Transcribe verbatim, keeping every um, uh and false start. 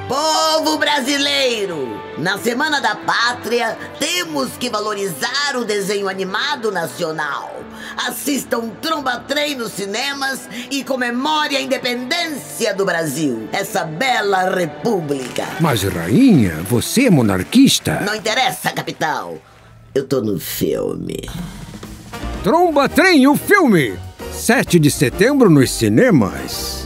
Povo brasileiro, na Semana da Pátria, temos que valorizar o desenho animado nacional. Assistam Tromba Trem nos cinemas e comemore a independência do Brasil, essa bela república. Mas, rainha, você é monarquista? Não interessa, capital. Eu tô no filme. Tromba Trem, o filme! sete de setembro nos cinemas.